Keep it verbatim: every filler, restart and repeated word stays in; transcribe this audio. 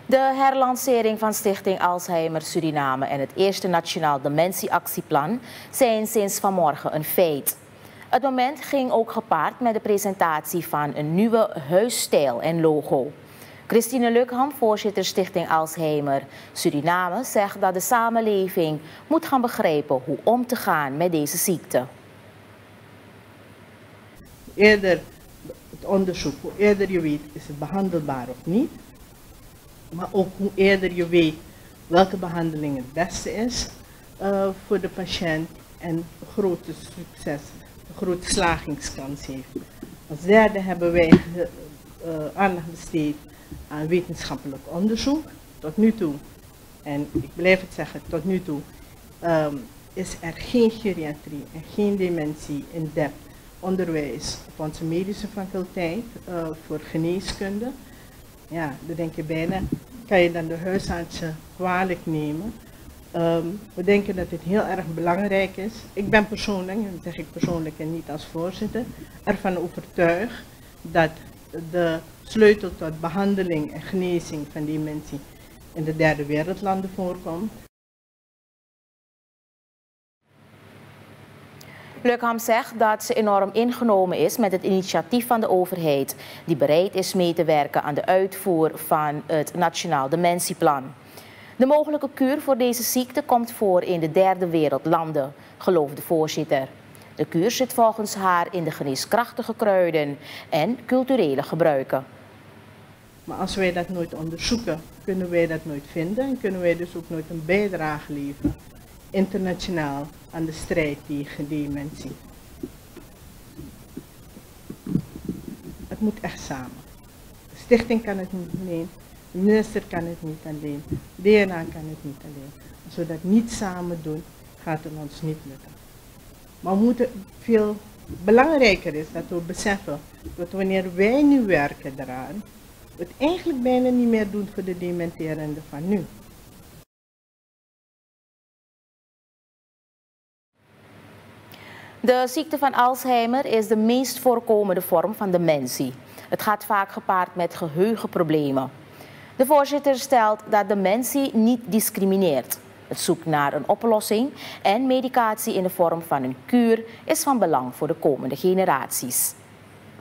De herlancering van Stichting Alzheimer Suriname en het eerste Nationaal Dementieactieplan zijn sinds vanmorgen een feit. Het moment ging ook gepaard met de presentatie van een nieuwe huisstijl en logo. Christine Lukham, voorzitter Stichting Alzheimer Suriname, zegt dat de samenleving moet gaan begrijpen hoe om te gaan met deze ziekte. Hoe eerder het onderzoek, hoe eerder je weet is het behandelbaar of niet. Maar ook hoe eerder je weet welke behandeling het beste is uh, voor de patiënt en een grote succes, een grote slagingskans heeft. Als derde hebben wij uh, aandacht besteed aan wetenschappelijk onderzoek. Tot nu toe, en ik blijf het zeggen, tot nu toe um, is er geen geriatrie en geen dementie in depth onderwijs op onze medische faculteit uh, voor geneeskunde. Ja, dan denk je bijna, kan je dan de huisartsen kwalijk nemen. Um, we denken dat dit heel erg belangrijk is. Ik ben persoonlijk, en dat zeg ik persoonlijk en niet als voorzitter, ervan overtuigd dat de sleutel tot behandeling en genezing van dementie in de derde wereldlanden voorkomt. Lukham zegt dat ze enorm ingenomen is met het initiatief van de overheid, die bereid is mee te werken aan de uitvoer van het Nationaal Dementieplan. De mogelijke kuur voor deze ziekte komt voor in de derde wereldlanden, gelooft de voorzitter. De kuur zit volgens haar in de geneeskrachtige kruiden en culturele gebruiken. Maar als wij dat nooit onderzoeken, kunnen wij dat nooit vinden en kunnen wij dus ook nooit een bijdrage leveren, internationaal, aan de strijd tegen dementie. Het moet echt samen. De stichting kan het niet alleen, de minister kan het niet alleen, D N A kan het niet alleen. Als we dat niet samen doen, gaat het ons niet lukken. Maar we moeten veel belangrijker is dat we beseffen dat wanneer wij nu werken eraan, we het eigenlijk bijna niet meer doen voor de dementerenden van nu. De ziekte van Alzheimer is de meest voorkomende vorm van dementie. Het gaat vaak gepaard met geheugenproblemen. De voorzitter stelt dat dementie niet discrimineert. Het zoeken naar een oplossing en medicatie in de vorm van een kuur is van belang voor de komende generaties.